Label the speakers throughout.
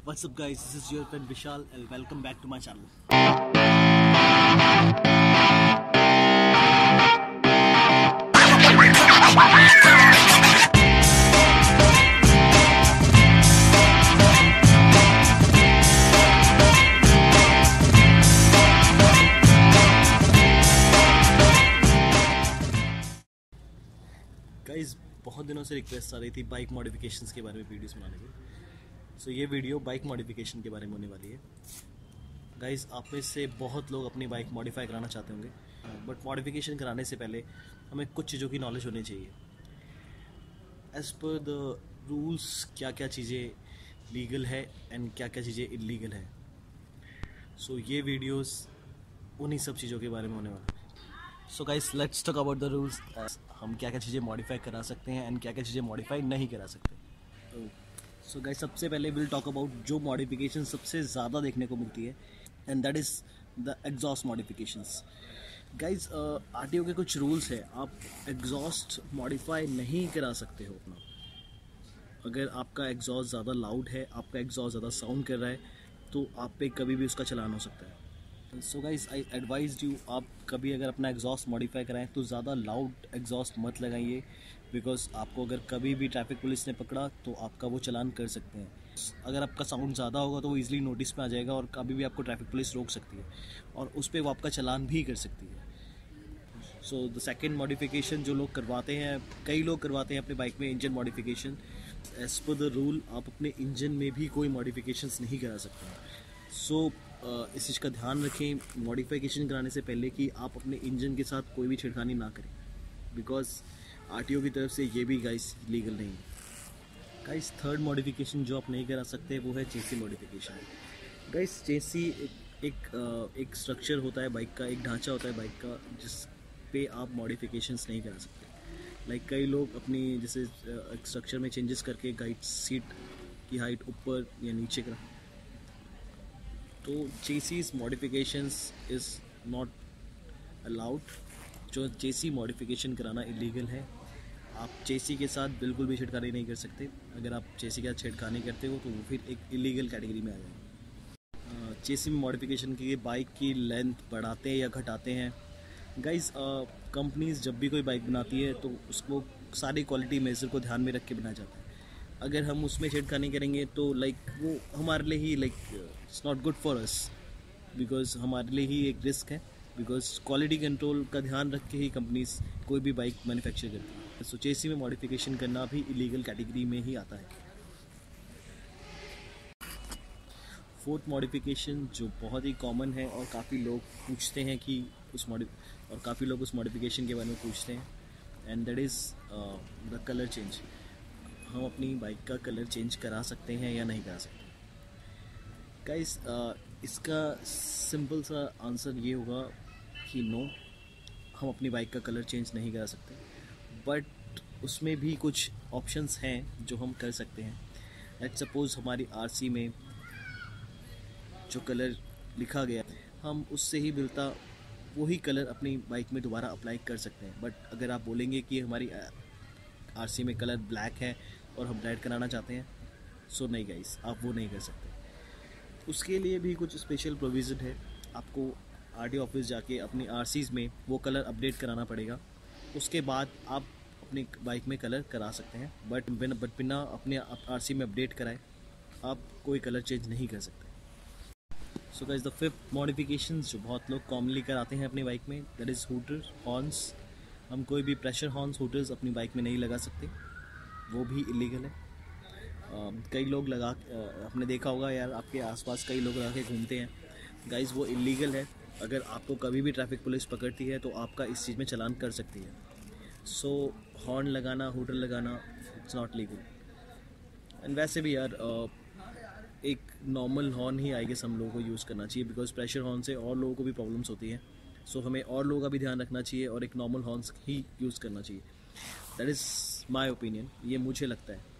Speaker 1: What's up guys, this is your friend Vishal and welcome back to my channel. Guys बहुत दिनों से request आ रही थी bike modifications के बारे में वीडियोस बनाने की। सो ये वीडियो बाइक मॉडिफिकेशन के बारे में होने वाली है। गाइस आप में से बहुत लोग अपनी बाइक मॉडिफाई कराना चाहते होंगे, बट मॉडिफिकेशन कराने से पहले हमें कुछ चीज़ों की नॉलेज होनी चाहिए। एज पर द रूल्स क्या क्या चीज़ें लीगल है एंड क्या क्या चीज़ें इलीगल है। सो ये वीडियोस उन्हीं सब चीज़ों के बारे में होने वाला है। So guys let's talk about the rules. हम क्या क्या चीज़ें मॉडिफाई करा सकते हैं एंड क्या क्या चीज़ें मॉडिफाई नहीं करा सकते। सो गाइस सबसे पहले विल टॉक अबाउट जो मॉडिफिकेशन सबसे ज़्यादा देखने को मिलती है and that is the exhaust modifications. Guys RTO के कुछ रूल्स है, आप एग्जॉस्ट मॉडिफाई नहीं करा सकते हो अपना। अगर आपका एग्जॉस्ट ज़्यादा लाउड है, आपका एग्जॉस्ट ज़्यादा साउंड कर रहा है, तो आप पे कभी भी उसका चलान हो सकता है। So guys I advise you, आप कभी अगर अपना एग्जॉस्ट मॉडिफाई कराएं तो ज़्यादा लाउड एग्जॉस्ट मत लगाइए, बिकॉज आपको अगर कभी भी ट्रैफिक पुलिस ने पकड़ा तो आपका वो चलान कर सकते हैं। अगर आपका साउंड ज़्यादा होगा तो वो ईजिली नोटिस में आ जाएगा और कभी भी आपको ट्रैफिक पुलिस रोक सकती है और उस पर वो आपका चलान भी कर सकती है। सो द सेकेंड मॉडिफिकेशन जो लोग करवाते हैं, कई लोग करवाते हैं अपने बाइक में engine modification. As per the rule आप अपने इंजन में भी कोई मॉडिफिकेशंस नहीं करा सकते हैं। सो इस चीज़ का ध्यान रखें मॉडिफिकेशन कराने से पहले कि आप अपने इंजन के साथ कोई भी छेड़खानी ना करें, बिकॉज आरटीओ की तरफ से ये भी गाइस लीगल नहीं है। गाइस थर्ड मॉडिफिकेशन जो आप नहीं करा सकते वो है चेसी मॉडिफिकेशन। गाइस चेसी एक स्ट्रक्चर होता है बाइक का, एक ढांचा होता है बाइक का, जिस पे आप मॉडिफिकेशंस नहीं करा सकते। लाइक कई लोग अपनी जैसे एक स्ट्रक्चर में चेंजेस करके गाइड सीट की हाइट ऊपर या नीचे करा, तो chassis modifications is not allowed. जो चेसी मॉडिफिकेशन कराना इलीगल है। आप चेसी के साथ बिल्कुल भी छेड़खानी नहीं कर सकते। अगर आप चेसी के साथ छेड़खानी करते हो तो वो फिर एक इलीगल कैटेगरी में आ जाएगा। चेसी में मॉडिफिकेशन के लिए बाइक की लेंथ बढ़ाते हैं या घटाते हैं। गाइस कंपनीज जब भी कोई बाइक बनाती है तो उसको सारी क्वालिटी मेजर को ध्यान में रख के बनाया जाता है। अगर हम उसमें छेड़खानी करेंगे तो लाइक वो हमारे लिए ही it's not good for us, because हमारे लिए ही एक रिस्क है, बिकॉज क्वालिटी कंट्रोल का ध्यान रख के ही कंपनीज कोई भी बाइक मैन्युफैक्चर करती है। सो चेसी में मॉडिफिकेशन करना भी इलीगल कैटेगरी में ही आता है। फोर्थ मॉडिफिकेशन जो बहुत ही कॉमन है और काफ़ी लोग पूछते हैं कि काफ़ी लोग उस मॉडिफिकेशन के बारे में पूछते हैं, and that is the colour change. हम अपनी बाइक का कलर चेंज करा सकते हैं या नहीं करा सकते। गाइस इसका सिंपल सा आंसर ये होगा कि नो, हम अपनी बाइक का कलर चेंज नहीं करा सकते, बट उसमें भी कुछ ऑप्शंस हैं जो हम कर सकते हैं। लेट्स सपोज हमारी आरसी में जो कलर लिखा गया हम उससे ही मिलता वही कलर अपनी बाइक में दोबारा अप्लाई कर सकते हैं। बट अगर आप बोलेंगे कि हमारी आरसी में कलर ब्लैक है और हम रेड कराना चाहते हैं, सो नहीं गाइस, आप वो नहीं कर सकते। उसके लिए भी कुछ स्पेशल प्रोविज़न है। आपको आरटीओ ऑफिस जाके अपनी आरसीज़ में वो कलर अपडेट कराना पड़ेगा। उसके बाद आप अपनी बाइक में कलर करा सकते हैं, बट बिना अपने आरसी में अपडेट कराए आप कोई कलर चेंज नहीं कर सकते। So guys the fifth modification जो बहुत लोग कॉमनली कराते हैं अपनी बाइक में, दैट इज़ हूटर हॉर्न्स। हम कोई भी प्रेशर हॉर्न्स हूटर्स अपनी बाइक में नहीं लगा सकते, वो भी इलीगल है। कई लोग आपने देखा होगा यार, आपके आसपास कई लोग लगा के घूमते हैं। गाइस वो इलीगल है। अगर आपको कभी भी ट्रैफिक पुलिस पकड़ती है तो आपका इस चीज़ में चलान कर सकती है। सो हॉर्न लगाना, हूटर लगाना, इट्स नॉट लीगल। एंड वैसे भी यार एक नॉर्मल हॉर्न ही आई गेस हम लोगों को यूज़ करना चाहिए, बिकॉज प्रेशर हॉर्न से और लोगों को भी प्रॉब्लम्स होती हैं। सो हमें और लोगों का भी ध्यान रखना चाहिए और एक नॉर्मल हॉर्न्स ही यूज़ करना चाहिए। दैट इज़ माई ओपिनियन, ये मुझे लगता है।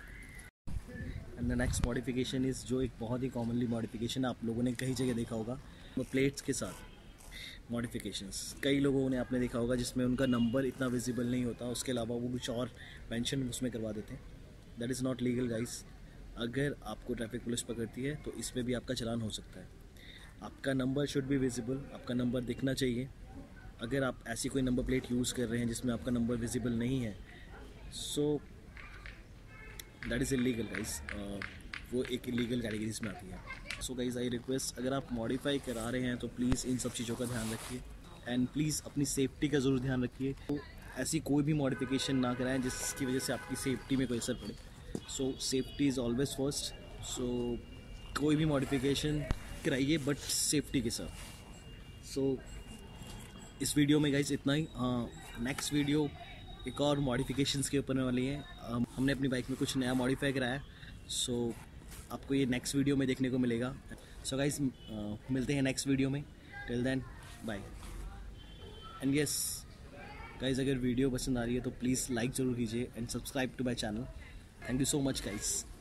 Speaker 1: And the next modification is जो एक बहुत ही कॉमनली मॉडिफिकेशन आप लोगों ने कई जगह देखा होगा, वो प्लेट्स के साथ मॉडिफिकेशंस। कई लोगों ने आपने देखा होगा जिसमें उनका नंबर इतना विजिबल नहीं होता, उसके अलावा वो कुछ और मेंशन उसमें करवा देते हैं। That is not legal guys. अगर आपको ट्रैफिक पुलिस पकड़ती है तो इसमें भी आपका चालान हो सकता है। आपका नंबर शुड बी विजिबल, आपका नंबर दिखना चाहिए। अगर आप ऐसी कोई नंबर प्लेट यूज़ कर रहे हैं जिसमें आपका नंबर विजिबल नहीं है, so that is illegal guys. वो एक इलीगल कैटेगरीज में आती है। सो गाइस आई रिक्वेस्ट, अगर आप मॉडिफाई करा रहे हैं तो प्लीज़ इन सब चीज़ों का ध्यान रखिए एंड प्लीज़ अपनी सेफ्टी का ज़रूर ध्यान रखिए। तो ऐसी कोई भी मॉडिफिकेशन ना कराएं जिसकी वजह से आपकी सेफ्टी में कोई असर पड़े। So safety is always first. So कोई भी मॉडिफिकेशन कराइए बट सेफ्टी के साथ। सो इस वीडियो में गाइस इतना ही। नेक्स्ट वीडियो एक और मॉडिफिकेशंस के ऊपर वाली है। हमने अपनी बाइक में कुछ नया मॉडिफाई कराया, सो आपको ये नेक्स्ट वीडियो में देखने को मिलेगा। सो गाइस मिलते हैं नेक्स्ट वीडियो में। Till then bye. And yes guys, अगर वीडियो पसंद आ रही है तो प्लीज़ लाइक ज़रूर कीजिए and subscribe to my channel. Thank you so much guys.